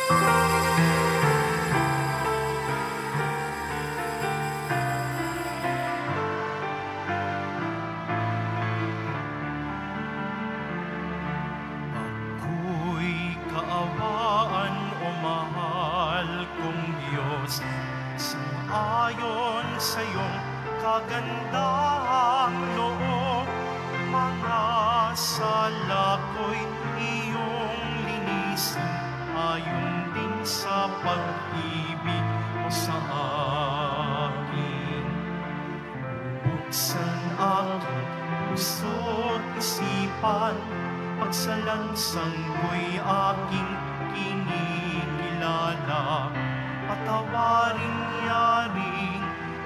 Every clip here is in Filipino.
Ayon sa iyong kagandahang loob, mga sala ko'y iyong linisin, ayon din sa pag-ibig mo sa akin. Buksan aking puso't isipan, pagsalansang ko'y aking kinikilala, patawarin yaring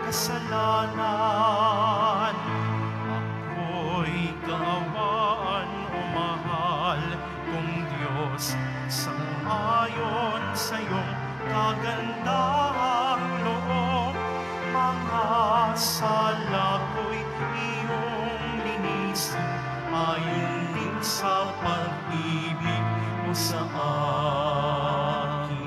kasalanan. Ako'y kaawaan o mahal kong Diyos, sang-ayon sa iyong kagandahang loob, mga sala ko'y iyong linisin, ayon din sa pag-ibig mo sa akin.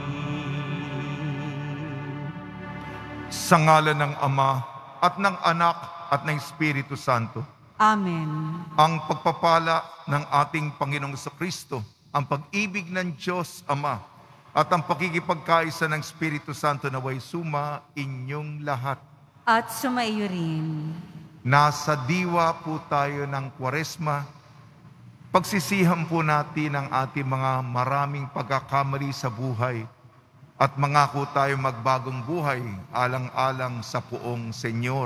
Sa ngalan ng Ama, at ng Anak, at ng Espiritu Santo. Amen. Ang pagpapala ng ating Panginoong Kristo, ang pag-ibig ng Diyos Ama, at ang pakikipagkaisa ng Espiritu Santo naway suma inyong lahat. At sumaiyo rin. Nasa diwa po tayo ng Kwaresma. Pagsisihan po natin ang ating mga maraming pagkakamali sa buhay at mangako tayo magbagong buhay alang-alang sa poong Senyor.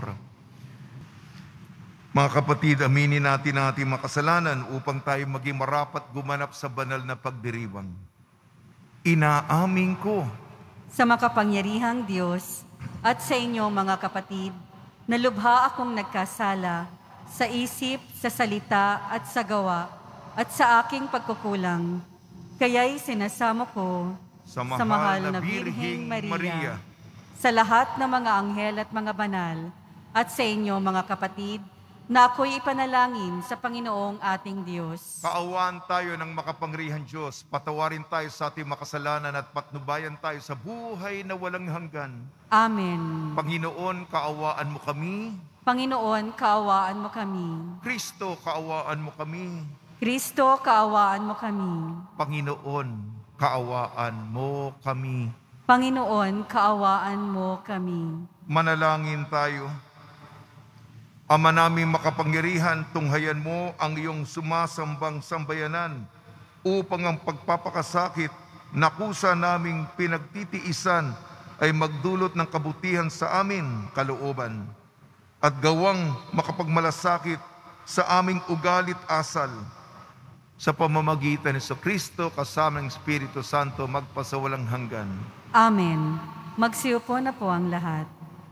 Mga kapatid, aminin natin ang ating mga kasalanan upang tayo maging marapat gumanap sa banal na pagdiriwang. Inaamin ko Sa makapangyarihang Diyos at sa inyo mga kapatid, na lubha akong nagkasala sa isip, sa salita at sa gawa at sa aking pagkukulang. Kaya'y sinasamo ko sa mahal na Birheng Maria, sa lahat ng mga anghel at mga banal, at sa inyo mga kapatid, na ako'y ipanalangin sa Panginoong ating Diyos. Kaawaan tayo ng makapangyarihang Diyos, patawarin tayo sa ating makasalanan at patnubayan tayo sa buhay na walang hanggan. Amen. Panginoon, kaawaan mo kami. Panginoon, kaawaan mo kami. Kristo, kaawaan mo kami. Kristo, kaawaan mo kami. Panginoon, kaawaan mo kami. Panginoon, kaawaan mo kami. Manalangin tayo. Ama naming makapangyarihan, tunghayan mo ang iyong sumasambang sambayanan upang ang pagpapakasakit na kusa naming pinagtitiisan ay magdulot ng kabutihan sa amin kalooban at gawang makapagmalasakit sa aming ugalit asal. Sa pamamagitan ni Kristo kasama ng Espiritu Santo magpasawalang hanggan. Amen. Magsiupo na po ang lahat.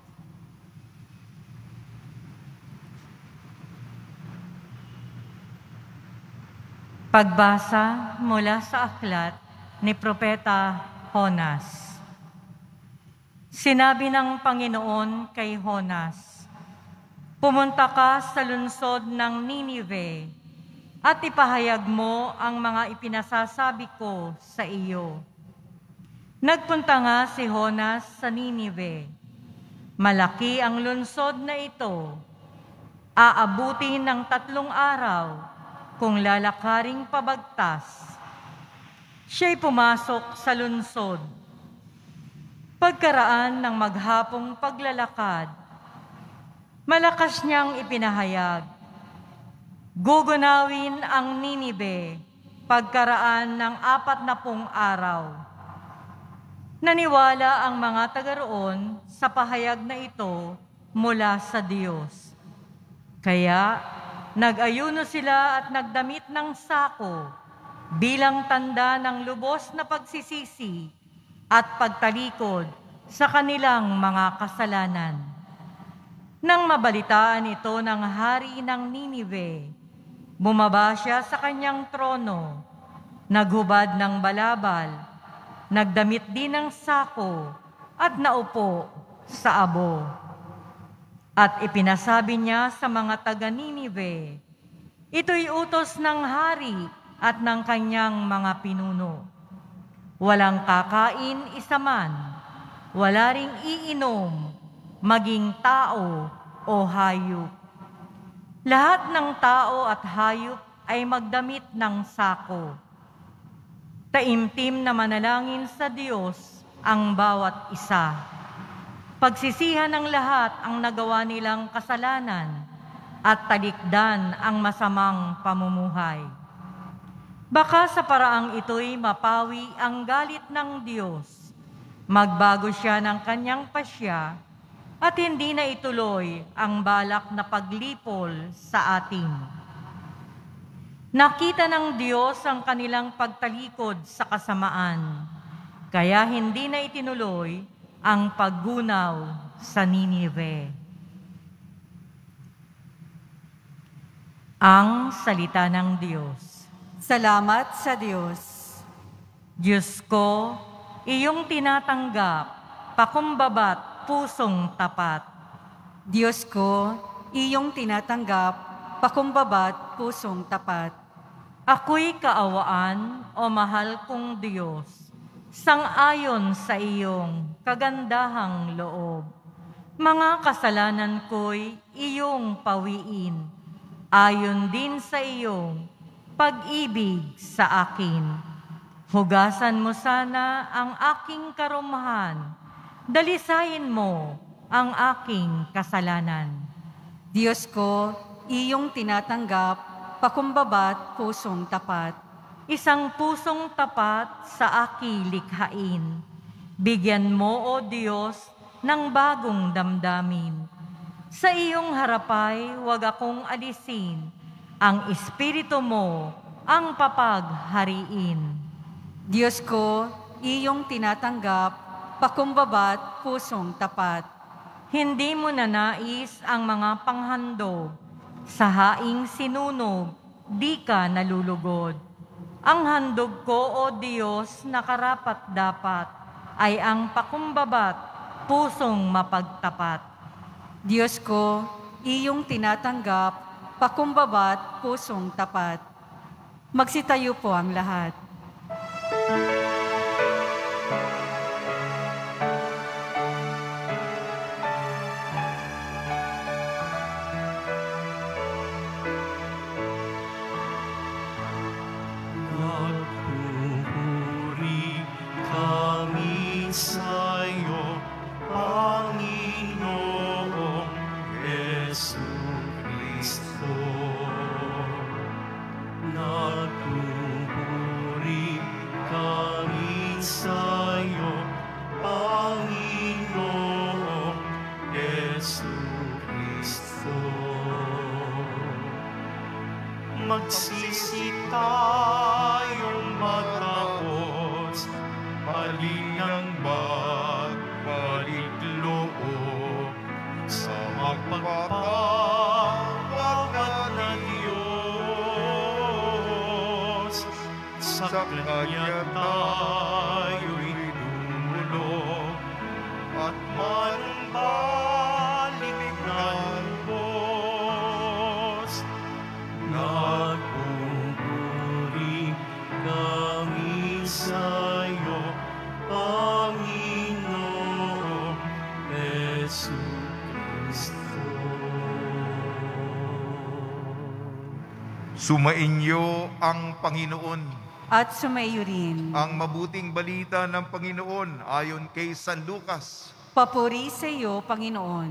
Pagbasa mula sa aklat ni Propeta Jonas. Sinabi ng Panginoon kay Jonas, "Pumunta ka sa lungsod ng Ninive at ipahayag mo ang mga ipinasasabi ko sa iyo." Nagpunta nga si Jonas sa Ninive. Malaki ang lungsod na ito. Aabutin ng 3 araw kung lalakaring pabagtas. Siya'y pumasok sa lungsod. Pagkaraan ng maghapong paglalakad, malakas niyang ipinahayag, gugunawin ang Ninive pagkaraan ng 40 araw. Naniwala ang mga taga roon sa pahayag na ito mula sa Diyos. Kaya nag-ayuno sila at nagdamit ng sako bilang tanda ng lubos na pagsisisi at pagtalikod sa kanilang mga kasalanan. Nang mabalitaan ito ng hari ng Ninive, bumaba siya sa kanyang trono, naghubad ng balabal, nagdamit din ng sako at naupo sa abo. At ipinasabi niya sa mga taga-Ninive, ito'y utos ng hari at ng kanyang mga pinuno. walang kakain isa man, wala ring iinom, maging tao o hayop. Lahat ng tao at hayop ay magdamit ng sako. Taimtim na manalangin sa Diyos ang bawat isa. Pagsisihan ng lahat ang nagawa nilang kasalanan at talikdan ang masamang pamumuhay. Baka sa paraang ito'y mapawi ang galit ng Diyos. Magbago siya ng kanyang pasya at hindi na ituloy ang balak na paglipol sa atin. Nakita ng Diyos ang kanilang pagtalikod sa kasamaan, kaya hindi na itinuloy ang paggunaw sa Ninive. Ang salita ng Diyos. Salamat sa Diyos. Diyos ko, iyong tinatanggap, pakumbaba't pusong tapat. Diyos ko, iyong tinatanggap, pakumbaba't pusong tapat. Ako'y kaawaan o mahal kong Diyos, sang-ayon sa iyong kagandahang loob. Mga kasalanan ko'y iyong pawiin, ayon din sa iyong pag-ibig sa akin. Hugasan mo sana ang aking karumahan, dalisayin mo ang aking kasalanan. Diyos ko, iyong tinatanggap, pakumbaba't pusong tapat. Isang pusong tapat sa aki likhain. Bigyan mo, O Diyos, ng bagong damdamin. Sa iyong harapay, huwag akong alisin. Ang Espiritu mo ang papaghariin. Diyos ko, iyong tinatanggap, pakumbaba't pusong tapat. Hindi mo nanais ang mga panghandog. Sa haing sinunog, di ka nalulugod. Ang handog ko, O Diyos, na karapat-dapat, ay ang pakumbaba't pusong mapagtapat. Diyos ko, iyong tinatanggap, pakumbaba't pusong tapat. Magsitayo po ang lahat. Nagpupuri kami sa'yo, Panginoong Jesucristo. Nagpupuri kami sa'yo, Panginoong Jesucristo. Magsisi tayong matapos, malinang magbalik loob sa magpapawagad na Diyos. Sa Kanya tayo'y lumulog at manumbalik ng Diyos. Nagpupuri kami sa'yo, Panginoong Jesucristo. Sumainyo ang Panginoon. At sumayo rin. Ang mabuting balita ng Panginoon ayon kay San Lucas. Papuri sa iyo, Panginoon.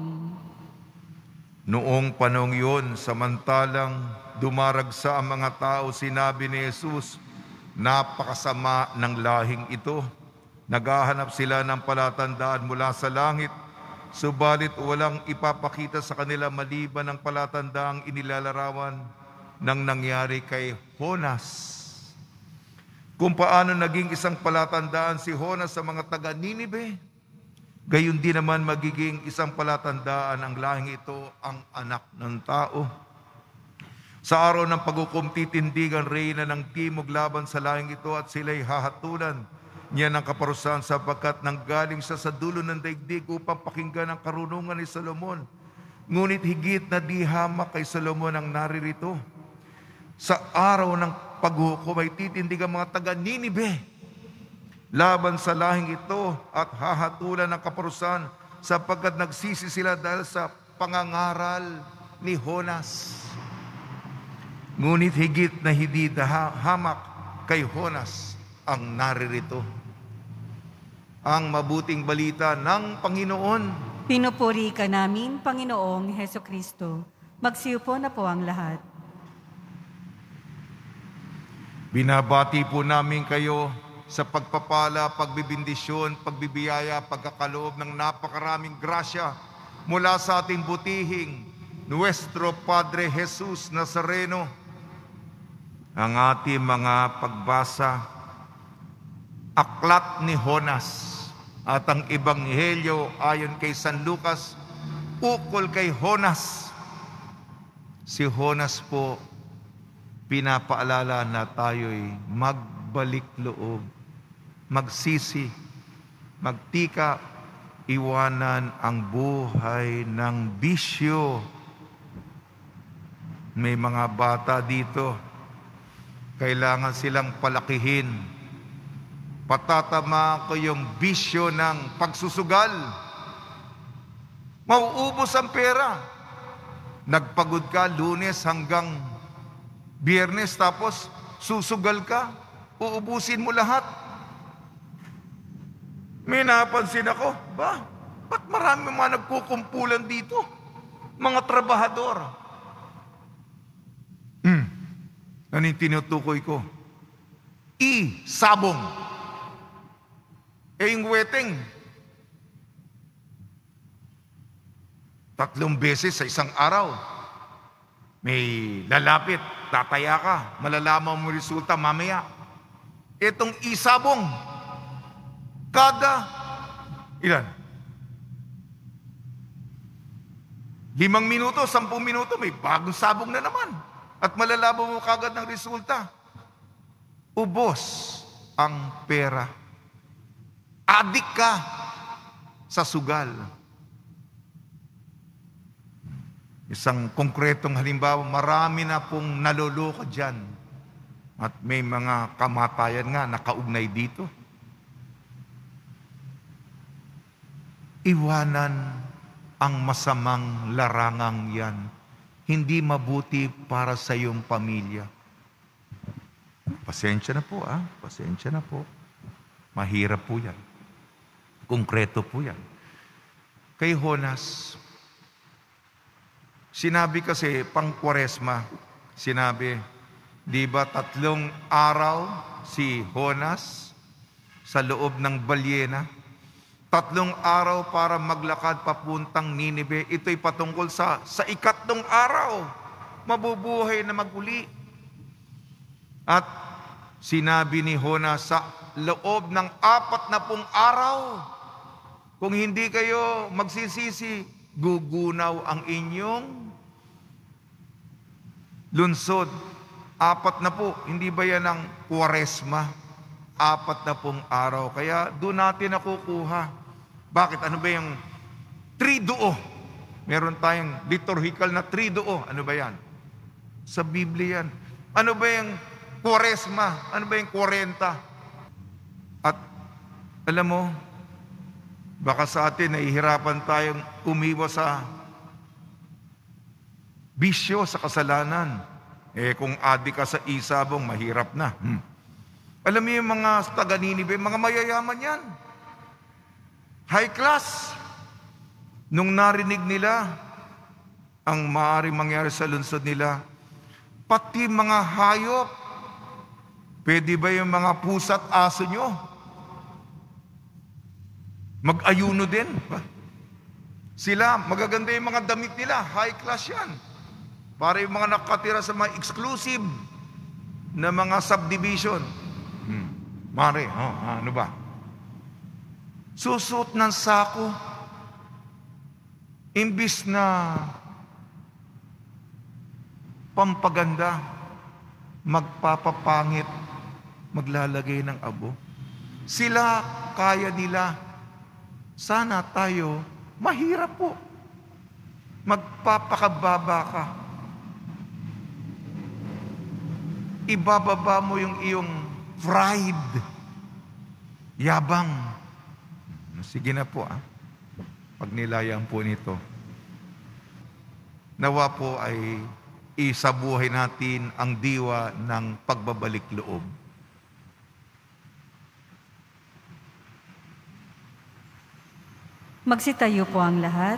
Noong panahong yun, samantalang dumaragsa ang mga tao, sinabi ni Jesus, napakasama ng lahing ito. Naghahanap sila ng palatandaan mula sa langit, subalit walang ipapakita sa kanila maliban ang palatandaang inilalarawan ng nangyari kay Jonas. Kung paano naging isang palatandaan si Jonas sa mga taga-Ninive, gayon din naman magiging isang palatandaan ang lahing ito, ang anak ng tao. Sa araw ng paghukom, titindigan reyna ng timog laban sa lahing ito at sila'y hahatulan niya ng kaparusahan sapagkat nanggaling siya sa dulo ng daigdig upang pakinggan ang karunungan ni Solomon. Ngunit higit na di hamak kay Solomon ang naririto. Sa araw ng paghukom ay titindig ang mga taga-Ninive. laban sa lahing ito at hahatulan ng kaparusahan sapagkat nagsisi sila dahil sa pangangaral ni Jonas. Ngunit higit na hindi hamak kay Jonas ang naririto. Ang mabuting balita ng Panginoon. Pinupuri ka namin, Panginoong Hesukristo. Magsiupo na po ang lahat. Binabati po namin kayo sa pagpapala, pagbibindisyon, pagbibiyaya, pagkakaloob ng napakaraming grasya mula sa ating butihing Nuestro Padre Jesus Nazareno. Ang ating mga pagbasa, aklat ni Jonas at ang Ebanghelyo ayon kay San Lucas, ukol kay Jonas. Si Jonas po, pinapaalala na tayo'y magbalik loob, magsisi, magtika, iwanan ang buhay ng bisyo. May mga bata dito, kailangan silang palakihin. Patatama ko yung bisyo ng pagsusugal. Mauubos ang pera. Nagpagod ka Lunes hanggang Biyernes, tapos susugal ka, uubusin mo lahat. May napansin ako, ba't marami mga nagkukumpulan dito? Mga trabahador. Ano yung tinutukoy ko? Sabong. Yung weteng, 3 beses sa isang araw. May lalapit, tataya ka, malalaman mo resulta mamaya. Itong isabong, kada, ilan? 5 minuto, 10 minuto, may bagong sabong na naman. At malalaman mo kagad ng resulta. Ubos ang pera. Adik ka sa sugal. Isang konkretong halimbawa, marami na pong naloloko dyan. At may mga kamatayan nga nakaugnay dito. Iwanan ang masamang larangang yan. Hindi mabuti para sa iyong pamilya. Pasensya na po, pasensya na po. Mahirap po yan. Konkreto po yan. Kay Jonas, sinabi kasi pang Kwaresma, sinabi, di ba 3 araw si Jonas sa loob ng balyena? 3 araw para maglakad papuntang Ninive. Ito'y patungkol sa 4 araw. Mabubuhay na maguli. At sinabi ni Jonas, sa loob ng 40 araw, kung hindi kayo magsisisi, gugunaw ang inyong lunsod. 40, hindi ba yan ang Kwaresma? 40 araw. Kaya doon natin nakukuha. Bakit? Ano ba yung triduo? Meron tayong liturgical na triduo. Ano ba yan? Sa Biblia yan. Ano ba yung Kwaresma? Ano ba yung 40? At alam mo, baka sa atin nahihirapan tayong umiwas sa bisyo, sa kasalanan. Kung adik ka sa isabong, mahirap na. Alam mo yung mga taga-Ninive, mga mayayaman yan. High class. Nung narinig nila ang maaaring mangyari sa lungsod nila, pati mga hayop, pwede ba yung mga pusa at aso nyo mag-ayuno din? Sila, magaganda yung mga damit nila, high class yan. Para yung mga nakatira sa mga exclusive na mga subdivision. Mare, ano ba? Susuot ng sako, imbis na pampaganda, magpapapangit, maglalagay ng abo. Sila, kaya nila. Sana tayo, mahirap po. Magpapakababa ka. Ibababa mo yung iyong pride. Yabang. Sige na po pagnilayan po nito. Nawa po ay isabuhay natin ang diwa ng pagbabalik loob. Magsitayo po ang lahat.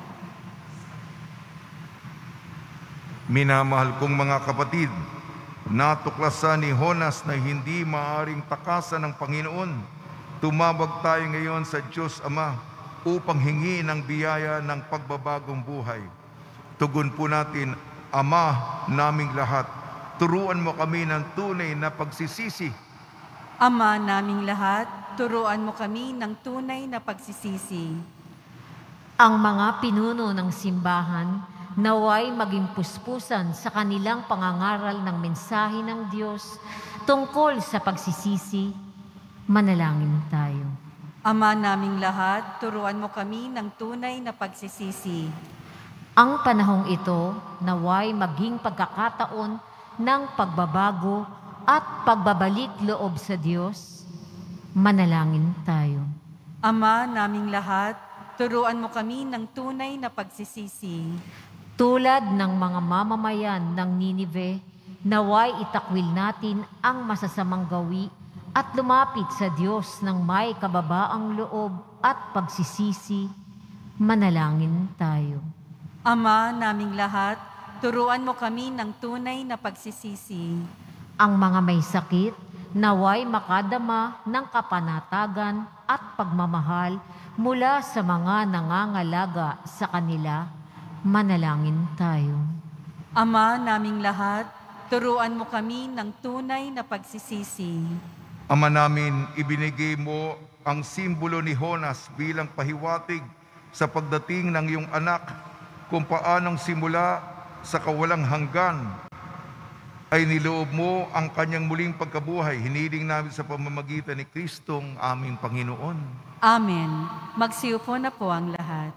Minamahal kong mga kapatid, natuklasan ni Jonas na hindi maaring takasan ng Panginoon. Tumawag tayo ngayon sa Diyos Ama upang hingi ng biyaya ng pagbabagong buhay. Tugon po natin, Ama naming lahat, turuan mo kami ng tunay na pagsisisi. Ama naming lahat, turuan mo kami ng tunay na pagsisisi. Ang mga pinuno ng simbahan naway maging puspusan sa kanilang pangangaral ng mensahe ng Diyos tungkol sa pagsisisi. Manalangin tayo. Ama naming lahat, turuan mo kami ng tunay na pagsisisi. Ang panahong ito naway maging pagkakataon ng pagbabago at pagbabalik loob sa Diyos. Manalangin tayo. Ama naming lahat, turuan mo kami ng tunay na pagsisisi. Tulad ng mga mamamayan ng Ninive, naway itakwil natin ang masasamang gawi at lumapit sa Diyos ng may kababaang loob at pagsisisi. Manalangin tayo. Ama naming lahat, turuan mo kami ng tunay na pagsisisi. Ang mga may sakit, naway makadama ng kapanatagan at pagmamahal mula sa mga nangangalaga sa kanila. Manalangin tayo. Ama naming lahat, turuan mo kami ng tunay na pagsisisi. Ama namin, ibinigay mo ang simbolo ni Jonas bilang pahiwatig sa pagdating ng iyong anak, kung paanong simula sa kawalang hanggan ay niloob mo ang kanyang muling pagkabuhay. Hiniling namin sa pamamagitan ni Kristong aming Panginoon. Amen. Magsiupo na po ang lahat.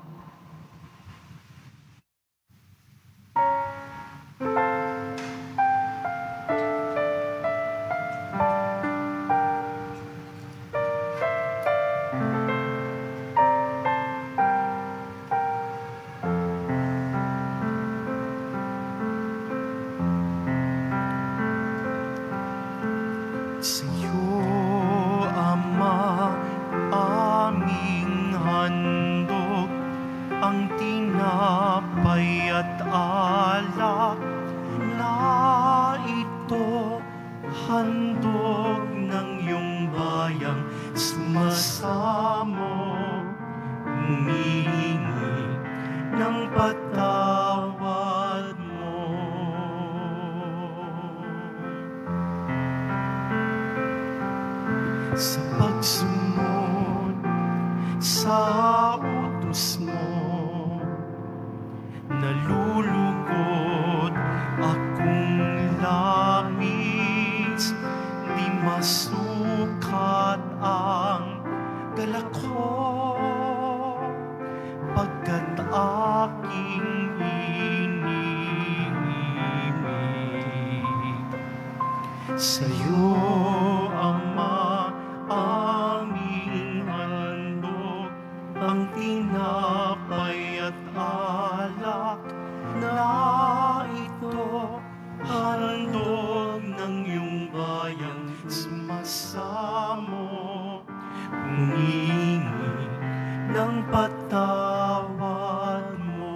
Sa'yo, Ama, aming handog, ang tinapay at alak na ito, handog ng iyong bayang sumasamo, humihingi ng patawad mo. Sa pagsunod sa utos mo, nalulugod akong labis, di masukat ang galak ko, pagkat aking iniibig. Sa'yo, Ama, aming handog, ang tinapay at alak na ito, handog ng iyong bayang sumasamo, humingi ng patawad mo.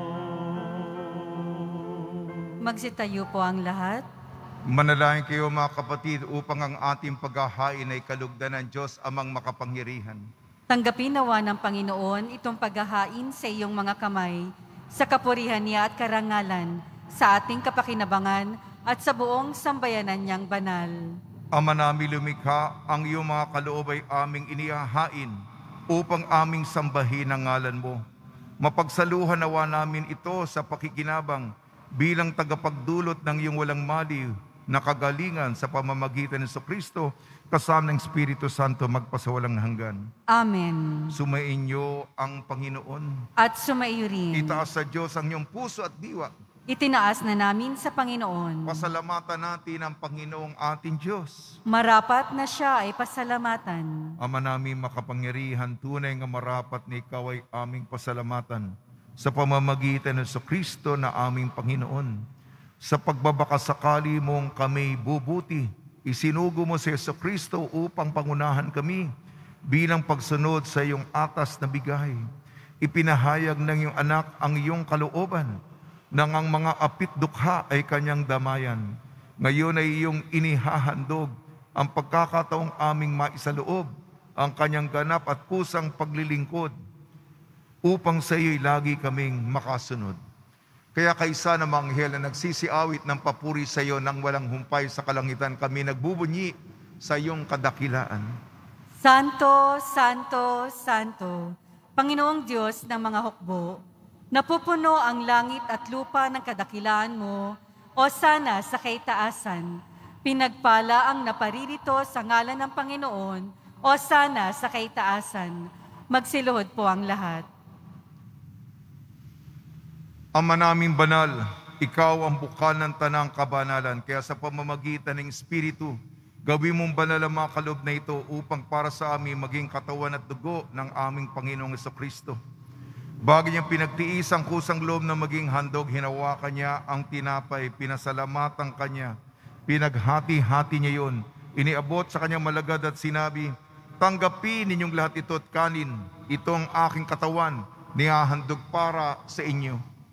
Magsitayo po ang lahat. Manalangin kayo mga kapatid upang ang ating paghahain ay kalugdan ng Diyos amang makapangyarihan. Tanggapin nawa ng Panginoon itong paghahain sa iyong mga kamay, sa kapurihan niya at karangalan, sa ating kapakinabangan at sa buong sambayanan niyang banal. Ama namin lumikha, ang iyong mga kaloob ay aming inihahain upang aming sambahin ang ngalan mo. Mapagsaluhan nawa namin ito sa pakikinabang bilang tagapagdulot ng iyong walang maliw na kagalingan sa pamamagitan ng Kristo kasama ng Espiritu Santo magpasawalang hanggan. Amen. Sumainyo ang Panginoon. At sumaiyo rin. Itaas sa Diyos ang iyong puso at diwa. Itinaas na namin sa Panginoon. Pasalamatan natin ang Panginoong ating Diyos. Marapat na siya ay pasalamatan. Ama namin makapangyarihan, tunay nga marapat na ikaw ay aming pasalamatan sa pamamagitan ng Kristo na aming Panginoon. Sa pagbabakasakali mong kami bubuti, isinugo mo si Kristo upang pangunahan kami bilang pagsunod sa iyong atas na bigay. Ipinahayag ng iyong anak ang iyong kalooban nang ang mga apit dukha ay kanyang damayan. Ngayon ay iyong inihahandog ang pagkakataong aming maisaloob ang kanyang ganap at kusang paglilingkod upang sa iyo'y lagi kaming makasunod. Kaya kaysa ng mga anghel na nagsisiawit ng papuri sa iyo nang walang humpay sa kalangitan, kami nagbubunyi sa iyong kadakilaan. Santo, Santo, Santo, Panginoong Diyos ng mga hukbo, napupuno ang langit at lupa ng kadakilaan mo, o sana sa kaitaasan. Pinagpala ang naparirito sa ngalan ng Panginoon, o sana sa kaitaasan. Magsiluhod po ang lahat. Ama naming banal, ikaw ang bukal ng tanang kabanalan, kaya sa pamamagitan ng Espiritu, gawin mong banal ang mga kaloob na ito upang para sa amin maging katawan at dugo ng aming Panginoong Jesucristo. Bago niyang pinagtiis ang kusang loob na maging handog, hinawakan niya ang tinapay, pinasalamatan kanya, pinaghati-hati niya yun, iniabot sa kanyang malagad at sinabi, tanggapin ninyong lahat ito at kanin, ito ang aking katawan, nihahandog para sa inyo.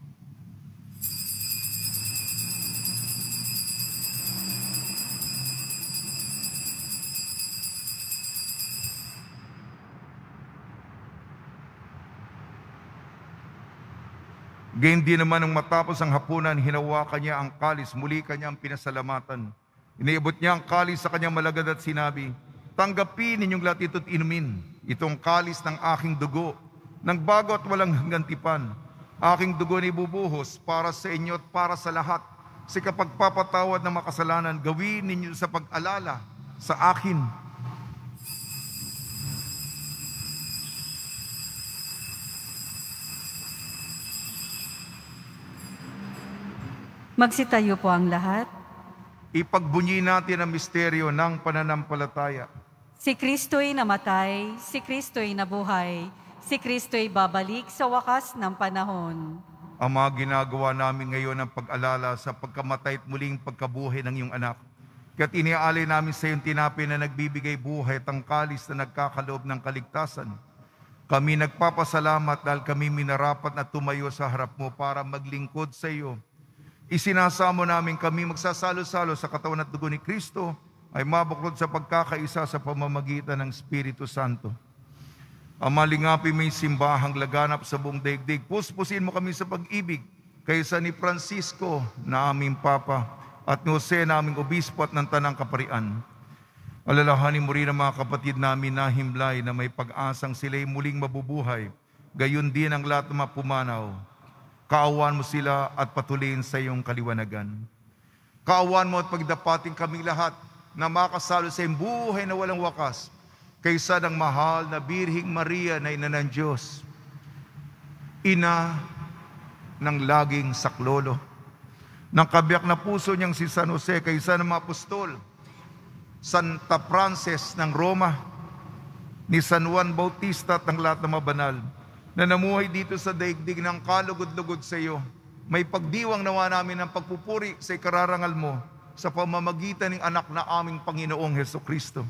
Gayun din naman nung matapos ang hapunan, hinawakan niya ang kalis, muli kanyang pinasalamatan. Iniabot niya ang kalis sa kanyang malagad at sinabi, tanggapin ninyong lahat ito't inumin, itong kalis ng aking dugo, ng bago at walang hanggang tipan. Aking dugo ni bubuhos para sa inyo at para sa lahat. Sa kapagpapatawad ng makasalanan, gawin ninyo sa pag-alala sa akin. Magsitayo po ang lahat. Ipagbunyi natin ang misteryo ng pananampalataya. Si Kristo'y namatay, si Kristo'y nabuhay, si Kristo'y babalik sa wakas ng panahon. Ama, ginagawa namin ngayon ang pag-alala sa pagkamatay at muling pagkabuhay ng iyong anak. Kaya't iniaalay namin sa iyong tinapay na nagbibigay buhay at ang kalis na nagkakaloob ng kaligtasan. Kami nagpapasalamat dahil kami minarapat na tumayo sa harap mo para maglingkod sa iyo. Isinasamo namin kami magsasalo-salo sa katawan at dugo ni Kristo ay mabuklod sa pagkakaisa sa pamamagitan ng Espiritu Santo. Ama, lingapin mo yung simbahang laganap sa buong daigdig. Puspusin mo kami sa pag-ibig kaysa ni Francisco na aming Papa at ni Jose na aming Obispo at ng Tanang Kaparian. Alalahanin mo rin ang mga kapatid namin na himlay na may pag-asang sila'y muling mabubuhay. Gayon din ang lahat ng mga pumanaw. Kaawan mo sila at patuloyin sa iyong kaliwanagan. Kaawan mo at pagdapating kaming lahat na makasalo sa iyong buhay na walang wakas kaysa ng mahal na Birhing Maria na ina ng Diyos, ina ng laging saklolo, ng kabiyak na puso niyang si San Jose kaysa ng mga apostol, Santa Frances ng Roma, ni San Juan Bautista at ng lahat ng mga banal na namuhay dito sa daigdig ng kalugod-lugod sa iyo. May pagdiwang nawa namin ng pagpupuri sa ikararangal mo sa pamamagitan ng anak na aming Panginoong Jesucristo.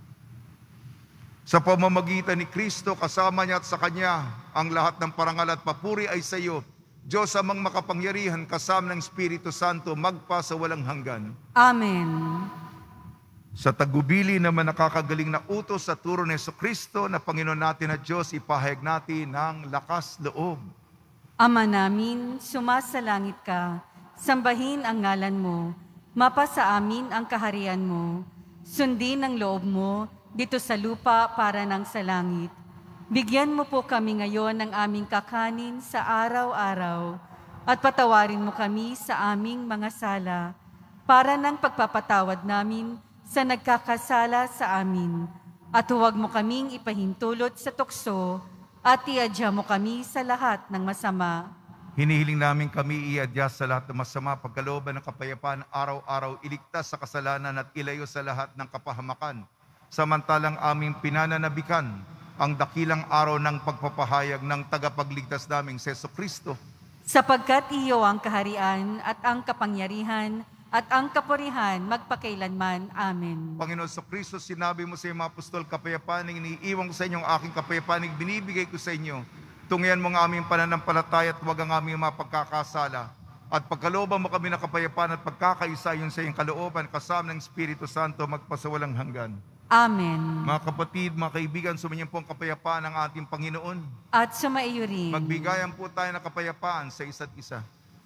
Sa pamamagitan ni Kristo, kasama niya at sa Kanya, ang lahat ng parangal at papuri ay sa iyo, Diyos amang makapangyarihan, kasama ng Espiritu Santo, magpa sa walang hanggan. Amen. Sa tagubili naman nakakagaling na utos sa turo ni Jesucristo na Panginoon natin at Diyos, ipahayag natin ng lakas loob. Ama namin, sumasalangit ka, sambahin ang ngalan mo, mapasa amin ang kaharian mo, sundin ang loob mo dito sa lupa para ng sa langit. Bigyan mo po kami ngayon ng aming kakanin sa araw-araw at patawarin mo kami sa aming mga sala para ng pagpapatawad namin sa nagkakasala sa amin, at huwag mo kaming ipahintulot sa tukso, at iadya mo kami sa lahat ng masama. Hinihiling namin kami iadya sa lahat ng masama, pagkalooban ng kapayapaan, araw-araw iligtas sa kasalanan at ilayo sa lahat ng kapahamakan. Samantalang aming pinananabikan ang dakilang araw ng pagpapahayag ng tagapagligtas naming si Jesucristo. Sapagkat iyo ang kaharian at ang kapangyarihan at ang kapurihan magpakailanman. Amen. Panginoon Jesucristo, sinabi mo sa iyong mga apostol, kapayapaan ang iniiwan ko sa inyo, ang aking kapayapaan ang binibigay ko sa inyo. Tungayan mo ang aming pananampalataya at huwag ang aming mapagkakasala. At pagkalooban mo kami ng kapayapaan at pagkakaisa yun sa iyong kalooban, kasama ng Espiritu Santo, magpasawalang hanggan. Amen. Mga kapatid, mga kaibigan, sumainyo po ang kapayapaan ng ating Panginoon. At sumaiyo rin. Magbigayan po tayo ng kapayapaan sa isa't isa.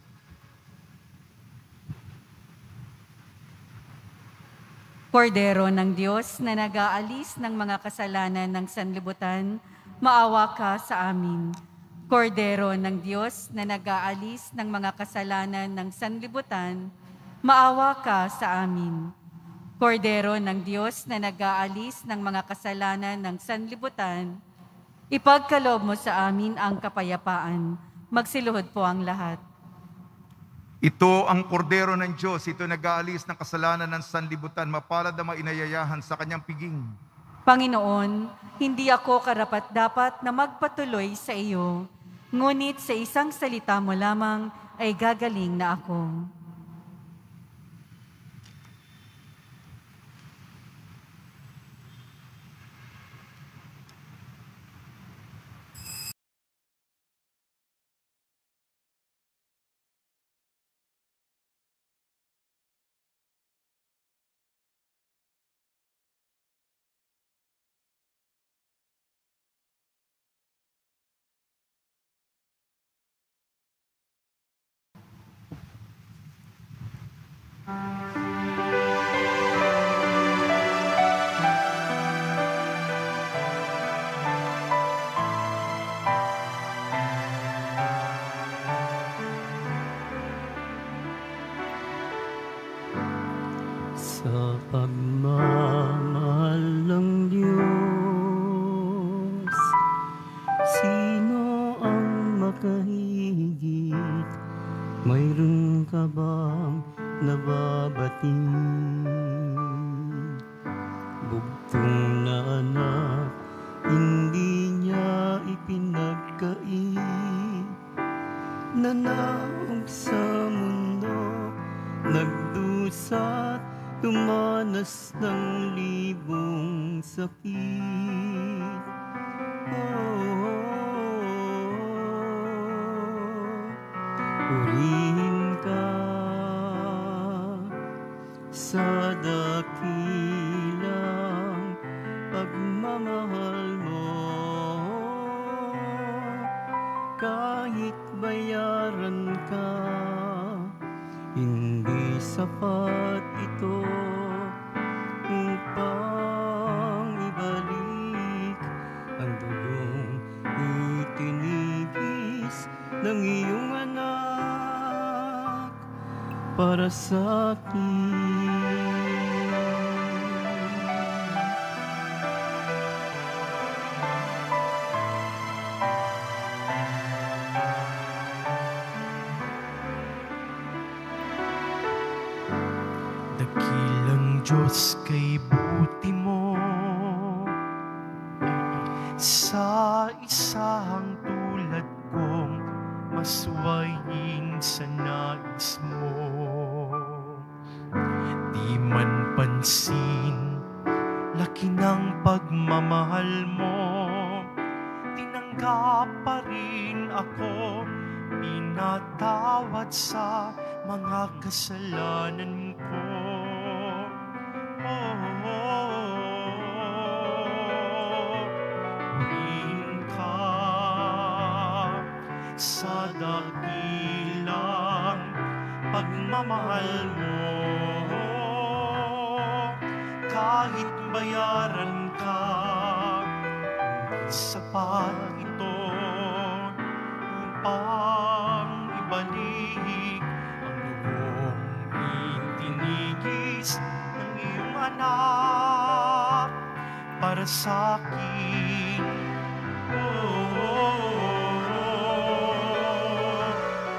Kordero ng Diyos na nag-aalis ng mga kasalanan ng sanlibutan, maawa ka sa amin. Kordero ng Diyos na nag-aalis ng mga kasalanan ng sanlibutan, maawa ka sa amin. Kordero ng Diyos na nag-aalis ng mga kasalanan ng sanlibutan, ipagkaloob mo sa amin ang kapayapaan. Magsiluhod po ang lahat. Ito ang kordero ng Diyos, ito nag-aalis ng kasalanan ng sanlibutan, mapalad na mainayayahan sa kanyang piging. Panginoon, hindi ako karapat-dapat na magpatuloy sa iyo, ngunit sa isang salita mo lamang ay gagaling na ako. Sa pagmamahal ng Diyos, sino ang makahigit? Mayroon ka bang nababating? Bugtong na anak, hindi niya ipinagkait. Nanaog sa mundo, nagdusat, tumanas ng libong sakit. Purihin ka sa dakilang pagmamahal mo. Kahit bayaran ka, hindi sapat ito upang ibalik ang dugong itinigis ng iyong anak para sa akin. Dakilang Diyos, kay buti mo sa isang tulad kong maswayin sa nais mo. Di man pansin, laki ng pagmamahal mo, tinanggap pa rin ako, pinatawad sa mga kasalanan ko. Purihin ka sa dakilang pagmamahal mo. Kahit bayaran ka, sapat ito upang ibalik ang lubong itinigis ng iyong anak para sa akin.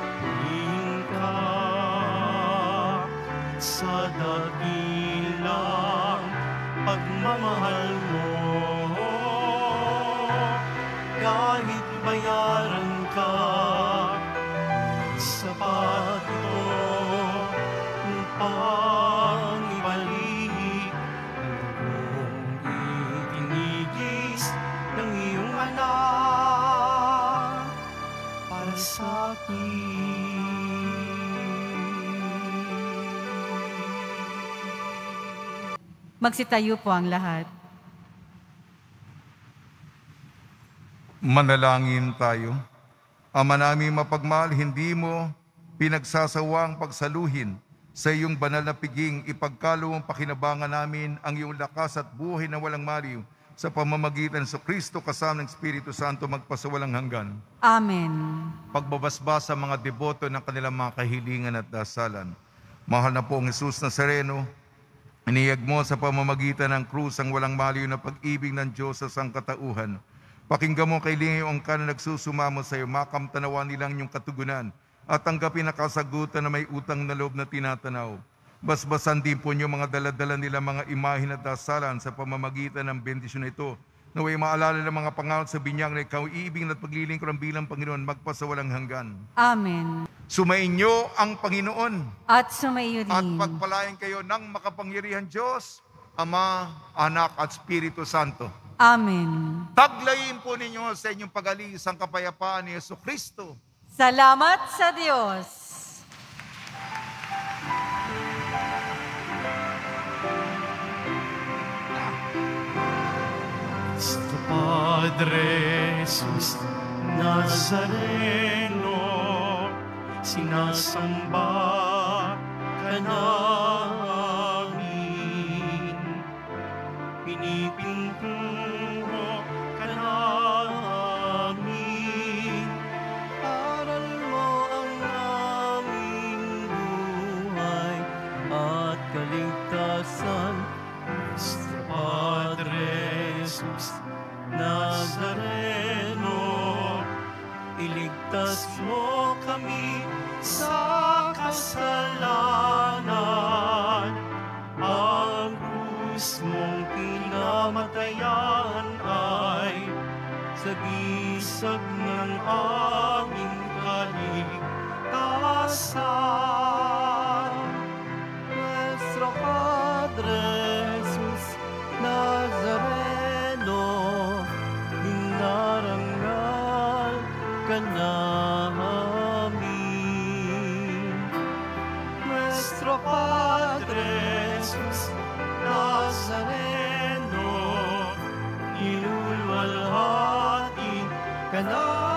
dakilang pagmamahal mo. Kahit bayaran ka, sapat ito upang ibalik ang dugong itinigis ng iyong anak para sa akin. Magsitayo po ang lahat. Manalangin tayo. Ama namin mapagmahal, hindi mo pinagsasawang pagsaluhin sa iyong banal na piging, ipagkaloob pakinabangan namin ang iyong lakas at buhay na walang maliw sa pamamagitan sa Kristo kasama ng Espiritu Santo magpasawalang hanggan. Amen. Pagbabasbas sa mga deboto ng kanilang mga kahilingan at dasalan. Mahal na pong Jesus Nazareno, iniyag mo sa pamamagitan ng krus ang walang maliw na pag-ibig ng Diyos sa sangkatauhan. Pakinggan mo kay Leon ka na nagsusumamo sa iyo, makamtanawa nilang yung katugunan at tanggapin na kasagutan na may utang na loob na tinatanaw. Basbasan din po niyo mga daladala nila mga imahin at dasalan sa pamamagitan ng bendisyon na ito. Naway maalala ng mga pangalan sa binyag na ikaw iibig at paglilingkuran bilang Panginoon magpasawalang hanggan. Amen. Sumainyo ang Panginoon At sumaiyo at rin. pagpalain kayo ng makapangyarihan Diyos, Ama, Anak at Espiritu Santo. Amen. Taglayin po ninyo sa inyong pag-alis ang kapayapaan ni Jesucristo. Salamat sa Diyos. Nuestro Padre Jesus Nazareno, sinasamba ka namin, pinipintuho ka namin, aral mo ang aming buhay at kaligtasan. Nuestro Padre Jesus Nazareno, iligtas mo kami sa kasalanan. Ang krus mong pinamatayan ay sagisag ng aming kaligtasan. Nuestro Padre Jesus Nazareno, dinarangal ka namin. Nuestro Padre Jesus Nazareno, nilulwalhati ka namin.